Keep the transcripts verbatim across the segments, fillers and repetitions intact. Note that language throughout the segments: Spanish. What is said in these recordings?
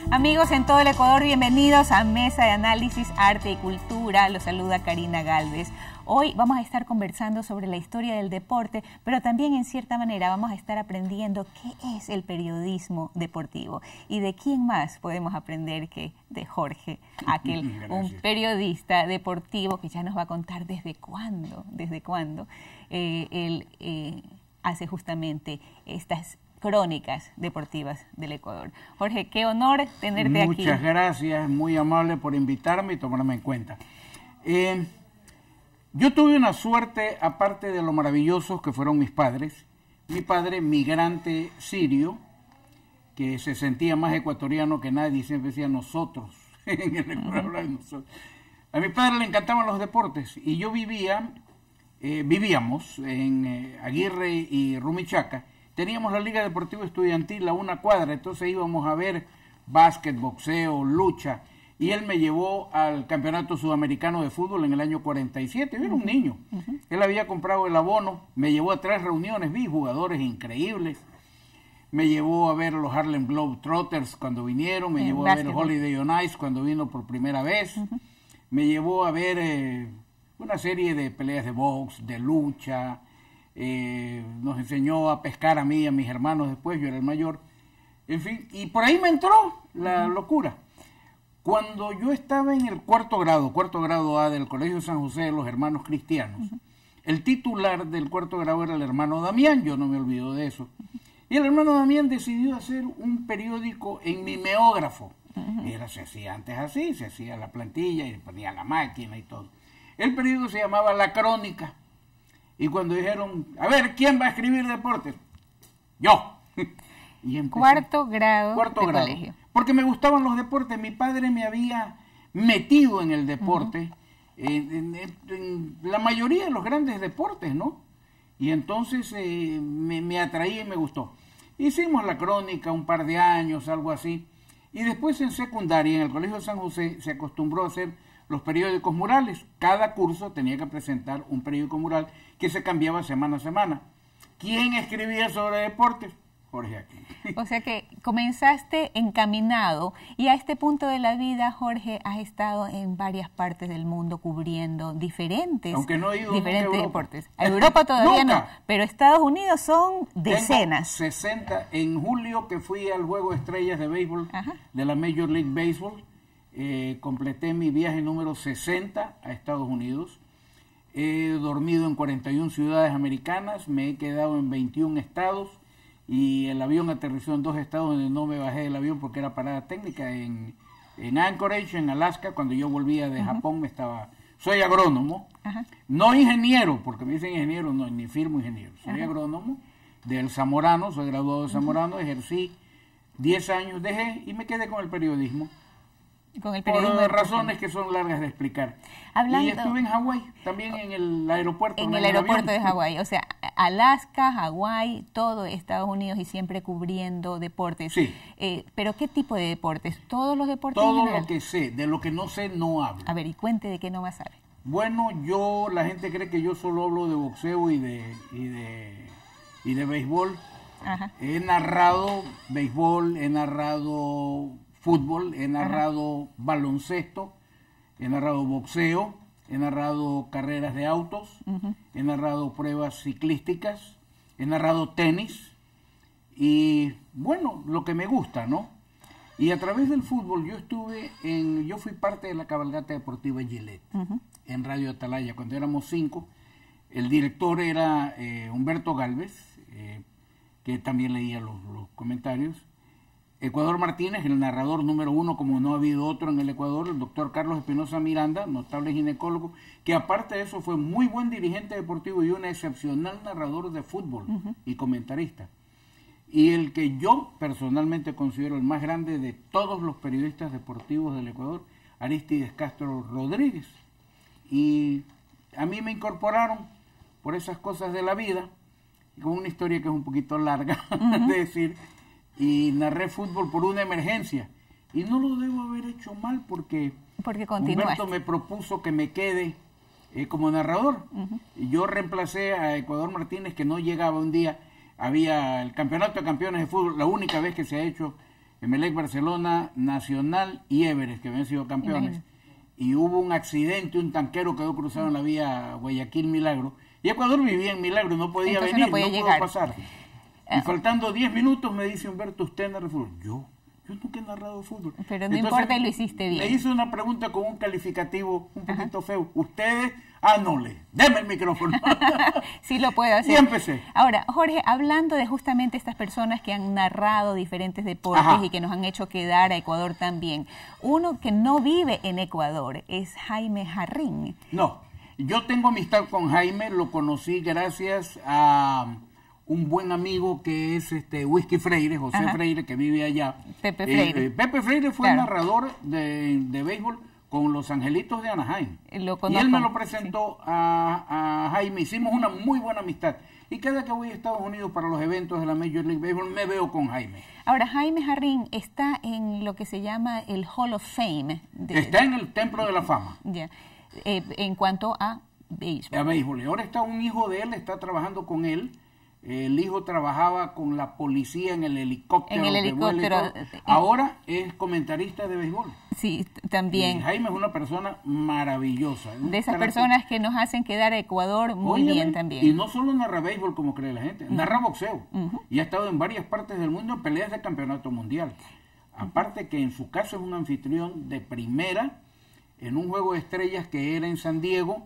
Amigos en todo el Ecuador, bienvenidos a Mesa de Análisis, Arte y Cultura. Los saluda Karina Galvez. Hoy vamos a estar conversando sobre la historia del deporte, pero también en cierta manera vamos a estar aprendiendo qué es el periodismo deportivo y de quién más podemos aprender que de Jorge Aquel, un periodista deportivo que ya nos va a contar desde cuándo, desde cuándo eh, él eh, hace justamente estas crónicas deportivas del Ecuador. Jorge, qué honor tenerte aquí. Muchas gracias, muy amable por invitarme y tomarme en cuenta. Eh, yo tuve una suerte, aparte de lo maravillosos que fueron mis padres. Mi padre, migrante sirio, que se sentía más ecuatoriano que nadie, siempre decía nosotros. En el Ecuador, uh-huh. nosotros. A mi padre le encantaban los deportes y yo vivía, eh, vivíamos en eh, Aguirre y Rumichaca. Teníamos la Liga Deportiva Estudiantil a una cuadra, entonces íbamos a ver básquet, boxeo, lucha, y él me llevó al Campeonato Sudamericano de Fútbol en el año cuarenta y siete, yo era un niño, uh-huh. Él había comprado el abono, me llevó a tres reuniones, vi jugadores increíbles, me llevó a ver los Harlem Globetrotters cuando vinieron, me en llevó básquetbol. A ver Holiday on Ice cuando vino por primera vez, uh-huh. Me llevó a ver eh, una serie de peleas de box, de lucha. Eh, nos enseñó a pescar a mí y a mis hermanos después, yo era el mayor, en fin, y por ahí me entró la uh-huh. locura. Cuando yo estaba en el cuarto grado, cuarto grado A del Colegio San José de los Hermanos Cristianos, uh-huh. el titular del cuarto grado era el hermano Damián, yo no me olvido de eso, uh-huh. y el hermano Damián decidió hacer un periódico en mimeógrafo. Uh-huh. Era, se hacía antes así, se hacía la plantilla y ponía la máquina y todo. El periódico se llamaba La Crónica. Y cuando dijeron, a ver, ¿quién va a escribir deportes? Yo. Y empecé, cuarto grado cuarto de grado. colegio. Porque me gustaban los deportes. Mi padre me había metido en el deporte, uh-huh. en, en, en la mayoría de los grandes deportes, ¿no? Y entonces eh, me, me atraía y me gustó. Hicimos La Crónica un par de años, algo así. Y después en secundaria, en el Colegio de San José, se acostumbró a hacer los periódicos murales. Cada curso tenía que presentar un periódico mural que se cambiaba semana a semana. ¿Quién escribía sobre deportes? Jorge Aquel. O sea que comenzaste encaminado y a este punto de la vida, Jorge, has estado en varias partes del mundo cubriendo diferentes, Aunque no he ido diferentes a deportes. A Europa todavía no, pero Estados Unidos son decenas. Tengo sesenta. En julio que fui al Juego de Estrellas de béisbol, ajá. de la Major League Baseball, Eh, completé mi viaje número sesenta a Estados Unidos. He dormido en cuarenta y una ciudades americanas, me he quedado en veintiún estados y el avión aterrizó en dos estados donde no me bajé del avión porque era parada técnica, en, en Anchorage, en Alaska. Cuando yo volvía de uh-huh. Japón me estaba... Soy agrónomo, uh-huh. no ingeniero, porque me dicen ingeniero, no, ni firmo ingeniero. Soy uh-huh. agrónomo del Zamorano, soy graduado de Zamorano, uh-huh. ejercí diez años, dejé y me quedé con el periodismo. Con el por razones que son largas de explicar. Hablando, y estuve en Hawái, también en el aeropuerto. En el aeropuerto de Hawái, o sea, Alaska, Hawái, todo Estados Unidos y siempre cubriendo deportes. Sí. Eh, pero ¿qué tipo de deportes? ¿Todos los deportes? Todo lo que sé, de lo que no sé no hablo. A ver, y cuente de qué no más sabe. Bueno, yo, la gente cree que yo solo hablo de boxeo y de, y de, y de béisbol. Ajá. He narrado béisbol, he narrado fútbol, he narrado Ajá. baloncesto, he narrado boxeo, he narrado carreras de autos, uh-huh. he narrado pruebas ciclísticas, he narrado tenis y bueno, lo que me gusta, ¿no? Y a través del fútbol yo estuve en, yo fui parte de la cabalgata deportiva Gillette, uh-huh. en Radio Atalaya, cuando éramos cinco. El director era eh, Humberto Galvez, eh, que también leía los, los comentarios. Ecuador Martínez, el narrador número uno, como no ha habido otro en el Ecuador, el doctor Carlos Espinosa Miranda, notable ginecólogo, que aparte de eso fue muy buen dirigente deportivo y un excepcional narrador de fútbol uh-huh. y comentarista. Y el que yo personalmente considero el más grande de todos los periodistas deportivos del Ecuador, Aristides Castro Rodríguez. Y a mí me incorporaron por esas cosas de la vida, con una historia que es un poquito larga uh-huh. de decir, y narré fútbol por una emergencia. Y no lo debo haber hecho mal porque, porque Humberto me propuso que me quede eh, como narrador. Uh-huh. Y yo reemplacé a Ecuador Martínez, que no llegaba un día. Había el campeonato de campeones de fútbol, la única vez que se ha hecho Emelec, Barcelona, Nacional y Everest, que habían sido campeones. Imagínate. Y hubo un accidente, un tanquero quedó cruzado en la vía Guayaquil-Milagro. Y Ecuador vivía en Milagro, no podía Entonces venir, no, podía no llegar. pudo pasar. Y faltando diez minutos me dice Humberto, ¿usted narra fútbol? Yo, yo nunca he narrado fútbol. Pero no Entonces, importa, lo hiciste bien. Le hice una pregunta con un calificativo un poquito Ajá. feo. Ustedes, ah, no le, deme el micrófono. Sí lo puedo hacer. Y empecé. Ahora, Jorge, hablando de justamente estas personas que han narrado diferentes deportes Ajá. y que nos han hecho quedar a Ecuador también, uno que no vive en Ecuador es Jaime Jarrín. No, yo tengo amistad con Jaime, lo conocí gracias a un buen amigo que es este Whisky Freire, José Ajá. Freire, que vive allá. Pepe Freire. Eh, Pepe Freire fue claro. narrador de, de béisbol con los Angelitos de Anaheim. Lo y él me lo presentó sí. a, a Jaime, hicimos una muy buena amistad. Y cada que voy a Estados Unidos para los eventos de la Major League Baseball, me veo con Jaime. Ahora, Jaime Jarrín está en lo que se llama el Hall of Fame. De, está en el Templo de la Fama. Ya. Eh, en cuanto a béisbol. A béisbol. Ahora está un hijo de él, está trabajando con él. El hijo trabajaba con la policía en el helicóptero. En el helicóptero. Ahora es comentarista de béisbol. Sí, también. Y Jaime es una persona maravillosa. De esas personas que nos hacen quedar a Ecuador muy Oye, bien también. Y no solo narra béisbol como cree la gente, uh-huh. narra boxeo. Uh-huh. Y ha estado en varias partes del mundo en peleas de campeonato mundial. Aparte que en su caso es un anfitrión de primera en un juego de estrellas que era en San Diego.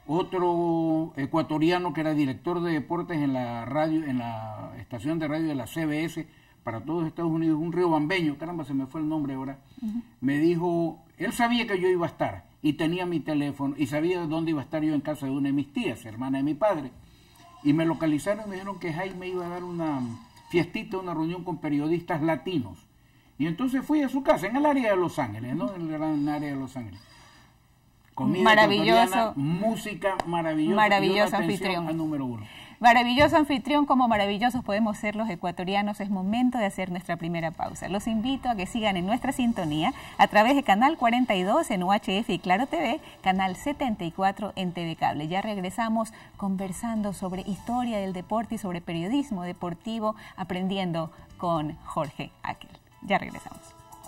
Otro ecuatoriano que era director de deportes en la radio, en la estación de radio de la C B S para todos Estados Unidos, un riobambeño, caramba, se me fue el nombre ahora, uh-huh. me dijo, él sabía que yo iba a estar y tenía mi teléfono y sabía dónde iba a estar yo en casa de una de mis tías, hermana de mi padre, y me localizaron y me dijeron que Jaime iba a dar una fiestita, una reunión con periodistas latinos. Y entonces fui a su casa, en el área de Los Ángeles, ¿no? En el gran área de Los Ángeles. Comida maravilloso, música maravillosa, maravilloso anfitrión. Al número uno. Maravilloso anfitrión, como maravillosos podemos ser los ecuatorianos. Es momento de hacer nuestra primera pausa. Los invito a que sigan en nuestra sintonía a través de Canal cuarenta y dos en U H F y Claro T V, Canal setenta y cuatro en T V Cable. Ya regresamos conversando sobre historia del deporte y sobre periodismo deportivo, aprendiendo con Jorge Akel. Ya regresamos.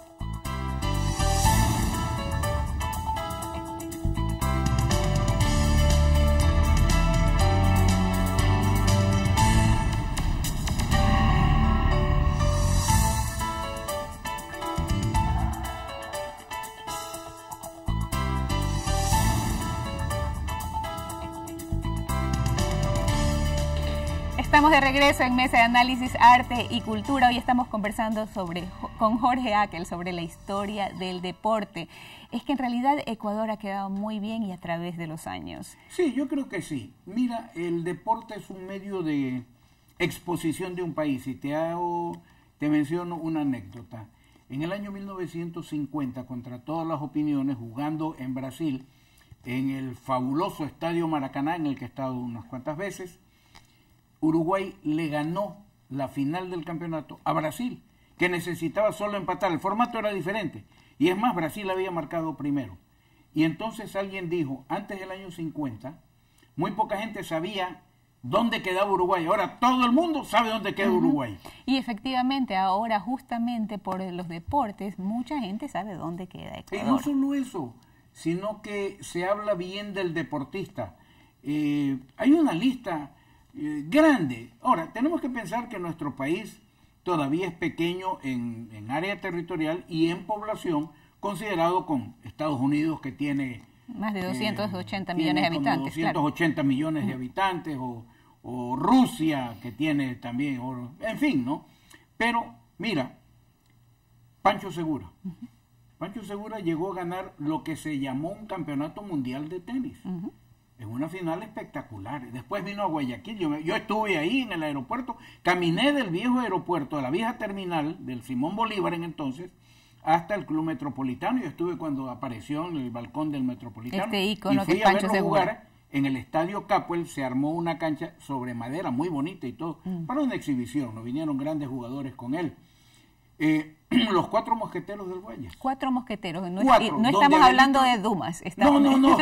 Estamos de regreso en Mesa de Análisis, Arte y Cultura. Hoy estamos conversando sobre, con Jorge Akel sobre la historia del deporte. Es que en realidad Ecuador ha quedado muy bien y a través de los años. Sí, yo creo que sí. Mira, el deporte es un medio de exposición de un país. Y te hago, te menciono una anécdota. En el año mil novecientos cincuenta, contra todas las opiniones, jugando en Brasil, en el fabuloso Estadio Maracaná, en el que he estado unas cuantas veces, Uruguay le ganó la final del campeonato a Brasil, que necesitaba solo empatar. El formato era diferente. Y es más, Brasil había marcado primero. Y entonces alguien dijo, antes del año cincuenta, muy poca gente sabía dónde quedaba Uruguay. Ahora todo el mundo sabe dónde queda uh-huh. Uruguay. Y efectivamente, ahora justamente por los deportes, mucha gente sabe dónde queda Ecuador. Y no solo eso, sino que se habla bien del deportista. Eh, hay una lista eh, grande. Ahora, tenemos que pensar que nuestro país todavía es pequeño en, en área territorial y en población, considerado con Estados Unidos, que tiene más de doscientos ochenta eh, millones de habitantes. doscientos ochenta claro. millones de habitantes, o, o Rusia, que tiene también, o, en fin, ¿no? Pero, mira, Pancho Segura. Uh-huh. Pancho Segura llegó a ganar lo que se llamó un campeonato mundial de tenis. Uh-huh. En una final espectacular. Después vino a Guayaquil. Yo, yo estuve ahí en el aeropuerto, caminé del viejo aeropuerto, de la vieja terminal, del Simón Bolívar en entonces, hasta el Club Metropolitano. Yo estuve cuando apareció en el balcón del Metropolitano. Este ícono y fui que es a Pancho verlo Segura. Jugar en el Estadio Capuel. Se armó una cancha sobre madera muy bonita y todo, mm. para una exhibición. Nos vinieron grandes jugadores con él. Eh, los cuatro mosqueteros del Guayas. Cuatro mosqueteros. No, cuatro, no estamos hablando Abelito, de Dumas. Estamos... No, no, no.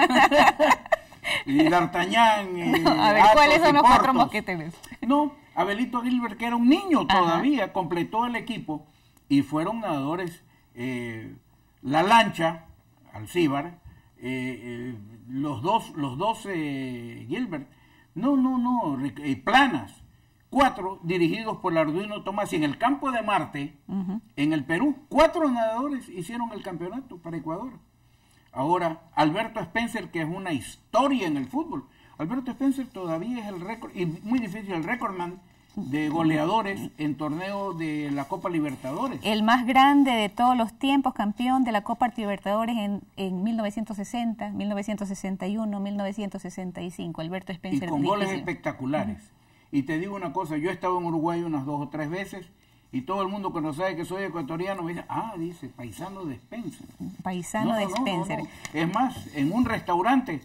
Y D'Artagnan. Eh, no, a ver, Athos ¿cuáles son los Portos. Cuatro mosqueteros? No, Abelito Gilbert, que era un niño todavía, Ajá. completó el equipo y fueron nadadores, eh, la lancha, Alcíbar, eh, eh, los dos, los dos eh, Gilbert, no, no, no, eh, planas, cuatro dirigidos por Arduino Tomás, y en el campo de Marte, uh-huh. en el Perú, cuatro nadadores hicieron el campeonato para Ecuador. Ahora, Alberto Spencer, que es una historia en el fútbol, Alberto Spencer todavía es el récord, y muy difícil, el récordman de goleadores en torneos de la Copa Libertadores. El más grande de todos los tiempos, campeón de la Copa Libertadores en, en mil novecientos sesenta, mil novecientos sesenta y uno, mil novecientos sesenta y cinco, Alberto Spencer. Y con difícil. goles espectaculares. Uh-huh. Y te digo una cosa, yo he estado en Uruguay unas dos o tres veces, y todo el mundo cuando sabe que soy ecuatoriano me dice, ah, dice, paisano de Spencer. Paisano no, de no, Spencer. No, no. Es más, en un restaurante,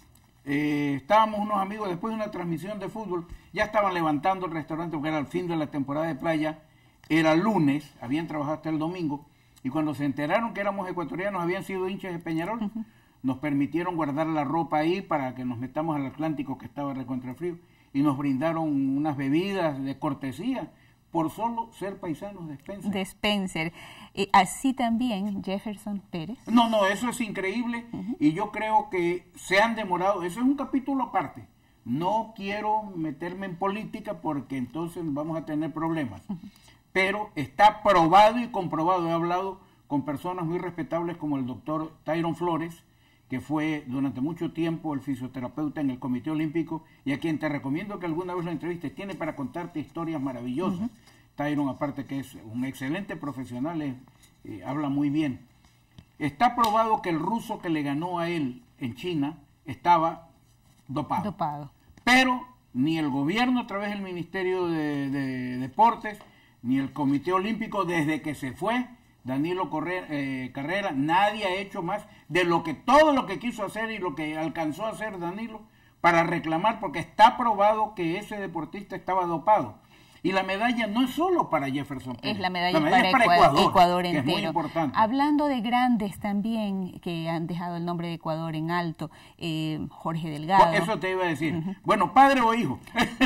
eh, estábamos unos amigos después de una transmisión de fútbol, ya estaban levantando el restaurante porque era el fin de la temporada de playa, era lunes, habían trabajado hasta el domingo, y cuando se enteraron que éramos ecuatorianos, habían sido hinchas de Peñarol, uh-huh. nos permitieron guardar la ropa ahí para que nos metamos al Atlántico, que estaba recontra frío, y nos brindaron unas bebidas de cortesía, por solo ser paisanos de Spencer. De Spencer. Eh, así también Jefferson Pérez. No, no, eso es increíble, uh-huh. y yo creo que se han demorado, eso es un capítulo aparte. No quiero meterme en política porque entonces vamos a tener problemas. Uh-huh. Pero está probado y comprobado. He hablado con personas muy respetables como el doctor Tyron Flores, que fue durante mucho tiempo el fisioterapeuta en el Comité Olímpico, y a quien te recomiendo que alguna vez lo entrevistes. Tiene para contarte historias maravillosas. Uh-huh. Tyron, aparte que es un excelente profesional, es, eh, habla muy bien. Está probado que el ruso que le ganó a él en China estaba dopado. Dopado. Pero ni el gobierno a través del Ministerio de, de Deportes, ni el Comité Olímpico, desde que se fue Danilo Corre, eh, Carrera, nadie ha hecho más de lo que todo lo que quiso hacer y lo que alcanzó a hacer Danilo para reclamar, porque está probado que ese deportista estaba dopado. Y la medalla no es solo para Jefferson Pérez. Es la medalla, la medalla para, es para Ecuador, Ecuador, Ecuador que entero. Es muy importante. Hablando de grandes también que han dejado el nombre de Ecuador en alto, eh, Jorge Delgado. Eso te iba a decir. Uh-huh. Bueno, padre o hijo.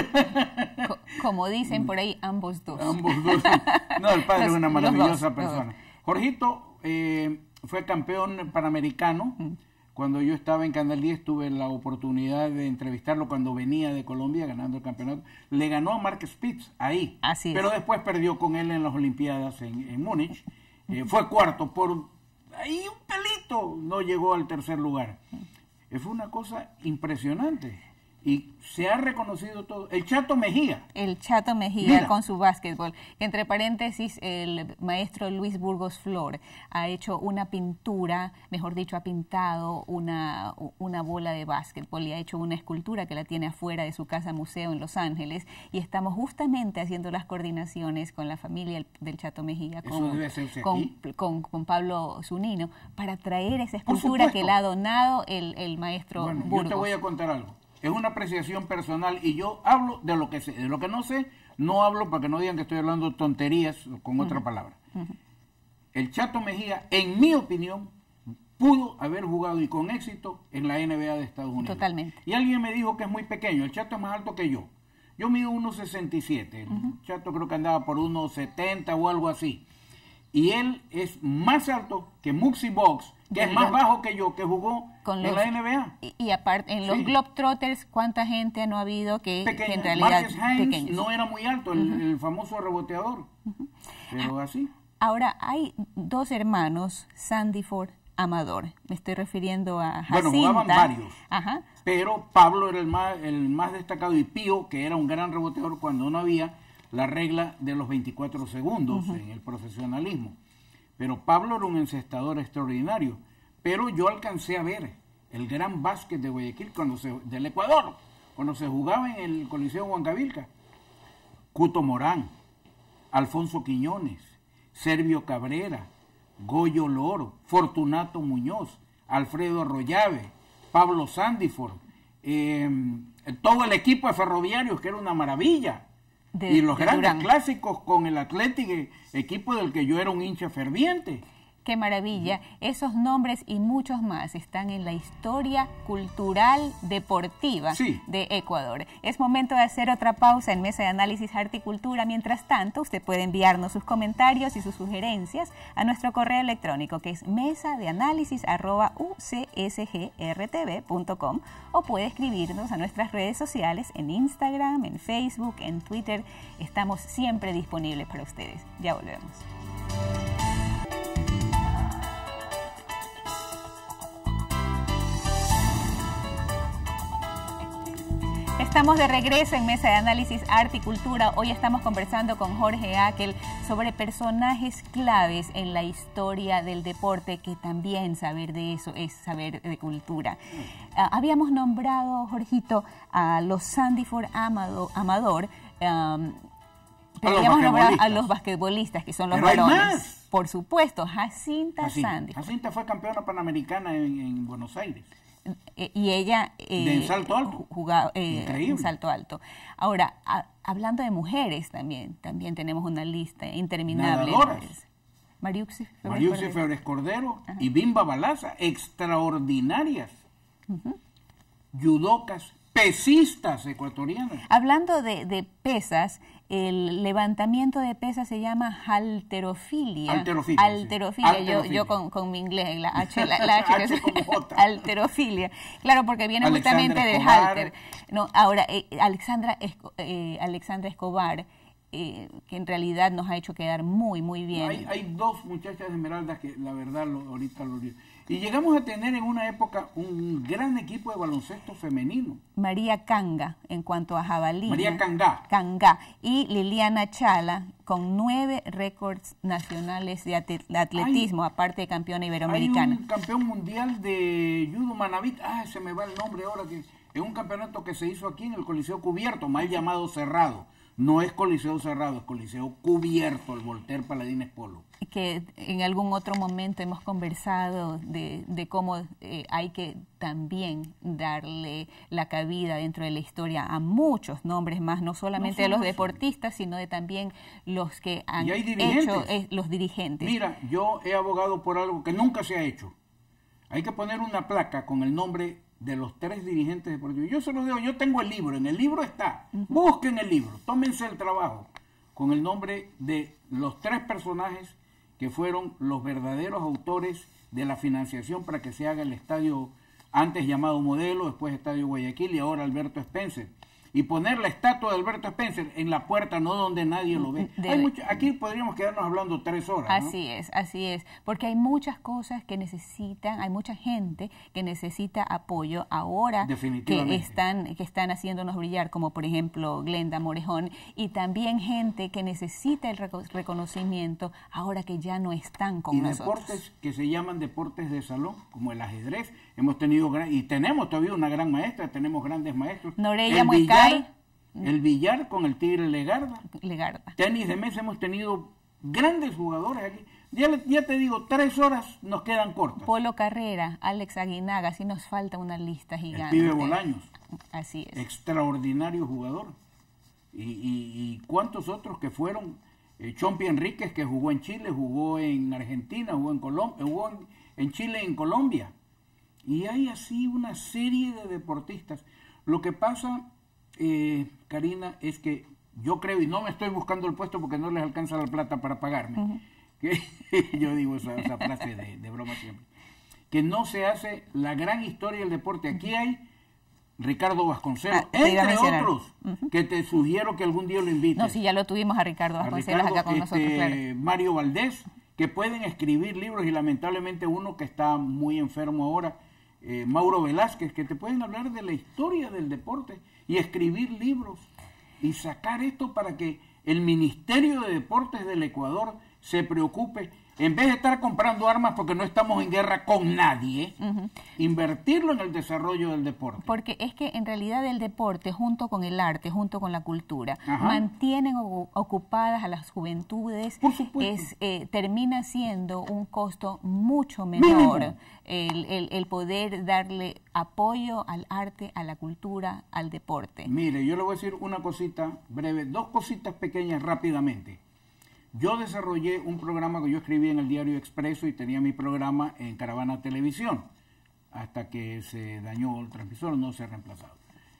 Co como dicen por ahí, ambos dos. Ambos dos. No, el padre los, es una maravillosa dos, persona. Jorgito eh, fue campeón panamericano. Uh-huh. Cuando yo estaba en Canal diez tuve la oportunidad de entrevistarlo cuando venía de Colombia ganando el campeonato. Le ganó a Mark Spitz ahí, Así pero es. después perdió con él en las Olimpiadas en, en Múnich. Eh, fue cuarto, por ahí un pelito no llegó al tercer lugar. Eh, fue una cosa impresionante. Y se ha reconocido todo. El Chato Mejía. El Chato Mejía Mira. con su básquetbol. Entre paréntesis, el maestro Luis Burgos Flor ha hecho una pintura, mejor dicho, ha pintado una, una bola de básquetbol y ha hecho una escultura que la tiene afuera de su casa museo en Los Ángeles. Y estamos justamente haciendo las coordinaciones con la familia del Chato Mejía, con, con, con, con Pablo Zunino, para traer esa escultura que le ha donado el, el maestro bueno, Burgos. Yo te voy a contar algo. Es una apreciación personal y yo hablo de lo que sé. De lo que no sé, no hablo para que no digan que estoy hablando tonterías con otra uh-huh. palabra. Uh-huh. El Chato Mejía, en mi opinión, pudo haber jugado y con éxito en la N B A de Estados Unidos. Totalmente. Y alguien me dijo que es muy pequeño. El Chato es más alto que yo. Yo mido uno sesenta y siete. El uh-huh. Chato creo que andaba por uno setenta o algo así. Y él es más alto que Muggsy Bogues, que es más bajo que yo, que jugó con en los, la N B A. Y, y aparte, en los sí. Globetrotters, ¿cuánta gente no ha habido que, que en realidad Marcus Hines pequeños? No era muy alto, el, uh-huh. el famoso reboteador. Uh-huh. Pero así. Ahora, hay dos hermanos, Sandiford, Amador. Me estoy refiriendo a Jacinta. Bueno, jugaban varios. Ajá. Pero Pablo era el más, el más destacado, y Pío, que era un gran reboteador cuando no había la regla de los veinticuatro segundos uh-huh. en el profesionalismo. Pero Pablo era un encestador extraordinario. Pero yo alcancé a ver el gran básquet de Guayaquil, cuando se, del Ecuador, cuando se jugaba en el Coliseo Huancavilca. Cuto Morán, Alfonso Quiñones, Servio Cabrera, Goyo Loro, Fortunato Muñoz, Alfredo Arroyave, Pablo Sandiford, eh, todo el equipo de Ferroviarios, que era una maravilla. De, y los grandes Durán. Clásicos con el Atlético, equipo del que yo era un hincha ferviente. Qué maravilla. Esos nombres y muchos más están en la historia cultural deportiva sí. de Ecuador. Es momento de hacer otra pausa en Mesa de Análisis Arte y Cultura. Mientras tanto, usted puede enviarnos sus comentarios y sus sugerencias a nuestro correo electrónico, que es mesa de análisis arroba u c s g r t v punto com, o puede escribirnos a nuestras redes sociales en Instagram, en Facebook, en Twitter. Estamos siempre disponibles para ustedes. Ya volvemos. Estamos de regreso en Mesa de Análisis Arte y Cultura. Hoy estamos conversando con Jorge Áquel sobre personajes claves en la historia del deporte, que también saber de eso es saber de cultura. Uh, habíamos nombrado, Jorgito, a los Sandyford Amado, Amador, um, pero habíamos nombrado a los basquetbolistas, que son los pero varones. Hay más. Por supuesto, Jacinta, Jacinta Sandyford. Jacinta fue campeona panamericana en, en Buenos Aires. Eh, y ella eh, de en salto alto, jugaba eh, en salto alto. Ahora, a, hablando de mujeres también, también tenemos una lista interminable. Nadadoras. Mariuxi Flores Cordero y Bimba Balaza, extraordinarias. Uh-huh. Judocas, pesistas ecuatorianas. Hablando de, de pesas, el levantamiento de pesas se llama halterofilia. Halterofilia. Halterofilia. Sí. Yo, Halterofilia. yo con, con mi inglés, la H, la, la H, H como J. Halterofilia. Claro, porque viene Alexandra justamente de Escobar. halter. No, ahora, eh, Alexandra, Esco, eh, Alexandra Escobar, eh, que en realidad nos ha hecho quedar muy, muy bien. Hay, hay dos muchachas de Esmeralda que la verdad lo, ahorita lo digo. Y llegamos a tener en una época un gran equipo de baloncesto femenino. María Canga, en cuanto a jabalina. María Cangá. Cangá. Y Liliana Chala, con nueve récords nacionales de atletismo, hay, aparte de campeona iberoamericana. Hay un campeón mundial de judo Manabit, ah, se me va el nombre ahora, que es un campeonato que se hizo aquí en el Coliseo Cubierto, mal llamado cerrado. No es Coliseo cerrado, es Coliseo Cubierto, el Voltaire Paladines Polo. Que en algún otro momento hemos conversado de, de cómo eh, hay que también darle la cabida dentro de la historia a muchos nombres más, no solamente no de los deportistas, sino de también los que han hecho eh, los dirigentes. Mira, yo he abogado por algo que nunca se ha hecho. Hay que poner una placa con el nombre de los tres dirigentes deportivos. Yo se los digo, yo tengo el libro, en el libro está. Uh-huh. Busquen el libro, tómense el trabajo con el nombre de los tres personajes que fueron los verdaderos autores de la financiación para que se haga el estadio antes llamado Modelo, después Estadio Guayaquil y ahora Alberto Spencer. Y poner la estatua de Alberto Spencer en la puerta, no donde nadie lo ve. De, hay mucho, aquí podríamos quedarnos hablando tres horas, ¿no? Así es, así es. Porque hay muchas cosas que necesitan, hay mucha gente que necesita apoyo ahora que están, que están haciéndonos brillar, como por ejemplo Glenda Morejón, y también gente que necesita el reconocimiento ahora que ya no están con y nosotros. Y deportes que se llaman deportes de salón, como el ajedrez. Hemos tenido, y tenemos todavía una gran maestra, tenemos grandes maestros. Noreya Muecay. El billar con el Tigre Legarda. Legarda. Tenis de mesa, hemos tenido grandes jugadores aquí. Ya, ya te digo, tres horas nos quedan cortas. Polo Carrera, Alex Aguinaga, así nos falta una lista gigante. El Pibe Bolaños. Así es. Extraordinario jugador. Y, y, y cuántos otros que fueron. Eh, Chompi Enríquez, que jugó en Chile, jugó en Argentina, jugó en Colombia, jugó en, en Chile y en Colombia. Y hay así una serie de deportistas. Lo que pasa... Eh, Karina, es que yo creo, y no me estoy buscando el puesto porque no les alcanza la plata para pagarme, uh-huh. que yo digo esa, esa frase de, de broma siempre, que no se hace la gran historia del deporte. Aquí hay Ricardo Vasconcelos, ah, entre otros, uh-huh. que te sugiero que algún día lo invites. No, sí, ya lo tuvimos a Ricardo Vasconcelos a Ricardo, acá con este, nosotros, claro. Mario Valdés, que pueden escribir libros, y lamentablemente uno que está muy enfermo ahora, Eh, Mauro Velázquez, que te pueden hablar de la historia del deporte y escribir libros y sacar esto para que el Ministerio de Deportes del Ecuador se preocupe, en vez de estar comprando armas porque no estamos en guerra con nadie, uh-huh. invertirlo en el desarrollo del deporte. Porque es que en realidad el deporte, junto con el arte, junto con la cultura, Ajá. mantienen ocupadas a las juventudes. Por supuesto. Es, eh, termina siendo un costo mucho menor el, el, el poder darle apoyo al arte, a la cultura, al deporte. Mire, yo le voy a decir una cosita breve, dos cositas pequeñas rápidamente. Yo desarrollé un programa que yo escribí en el diario Expreso y tenía mi programa en Caravana Televisión, hasta que se dañó el transmisor, no se ha reemplazado.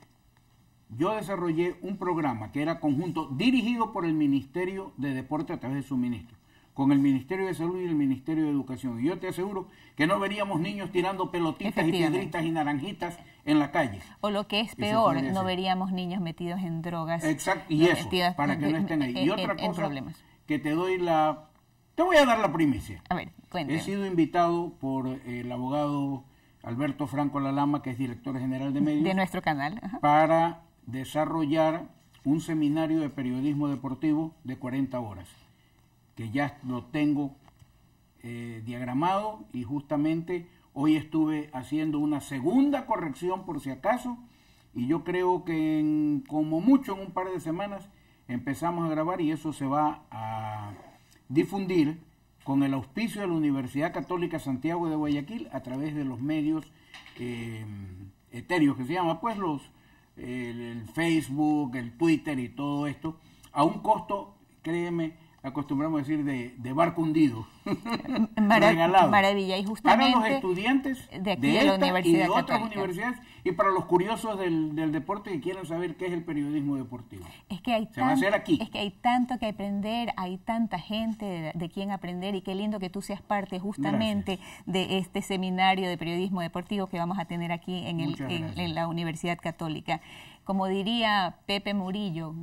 Yo desarrollé un programa que era conjunto dirigido por el Ministerio de Deporte a través de su ministro, con el Ministerio de Salud y el Ministerio de Educación. Y yo te aseguro que no veríamos niños tirando pelotitas y piedritas y naranjitas en la calle. O lo que es peor, no veríamos niños metidos en drogas. Exacto, y eso, para que no estén ahí. Y otra cosa que te doy la... Te voy a dar la primicia. A ver, cuéntame. He sido invitado por el abogado Alberto Franco Lalama, que es director general de medios. De nuestro canal. Ajá. Para desarrollar un seminario de periodismo deportivo de cuarenta horas, que ya lo tengo eh, diagramado, y justamente hoy estuve haciendo una segunda corrección por si acaso, y yo creo que en, como mucho en un par de semanas empezamos a grabar, y eso se va a difundir con el auspicio de la Universidad Católica Santiago de Guayaquil a través de los medios eh, etéreos que se llama, pues los el, el Facebook, el Twitter y todo esto, a un costo, créeme, acostumbramos a decir de, de barco hundido, Marav regalado, maravilla, y justamente para los estudiantes de, aquí de, de esta la Universidad y de otras Católica. universidades, y para los curiosos del, del deporte que quieran saber qué es el periodismo deportivo. Es que hay Se va a hacer aquí. Es que hay tanto que aprender, hay tanta gente de, de quien aprender, y qué lindo que tú seas parte justamente Gracias. de este seminario de periodismo deportivo que vamos a tener aquí en, el, en, en la Universidad Católica. Como diría Pepe Murillo,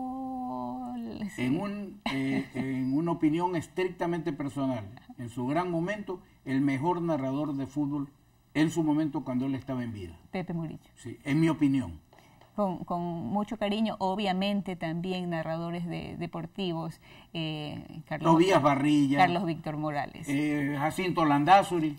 gol. Sí. En, un, eh, en una opinión estrictamente personal, en su gran momento, el mejor narrador de fútbol en su momento cuando él estaba en vida. Pepe Murillo. Sí, en mi opinión. Con, con mucho cariño, obviamente también narradores de, deportivos, eh, Carlos, Tobías Barrilla, Carlos Víctor Morales, eh, Jacinto Landázuri.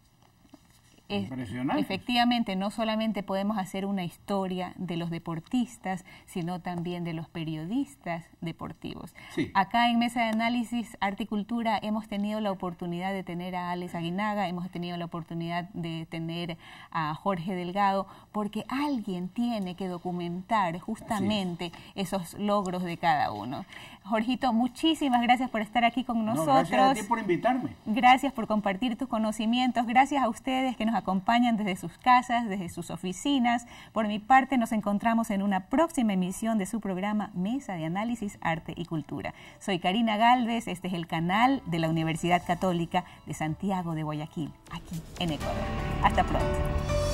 Es, Impresionante. Efectivamente, no solamente podemos hacer una historia de los deportistas, sino también de los periodistas deportivos. Sí. Acá en Mesa de Análisis, Arte y Cultura, hemos tenido la oportunidad de tener a Alex Aguinaga, hemos tenido la oportunidad de tener a Jorge Delgado, porque alguien tiene que documentar justamente esos logros de cada uno. Jorgito, muchísimas gracias por estar aquí con nosotros. No, gracias a ti por invitarme. Gracias por compartir tus conocimientos. Gracias a ustedes que nos acompañan desde sus casas, desde sus oficinas. Por mi parte, nos encontramos en una próxima emisión de su programa Mesa de Análisis, Arte y Cultura. Soy Karina Galvez, este es el canal de la Universidad Católica de Santiago de Guayaquil, aquí en Ecuador. Hasta pronto.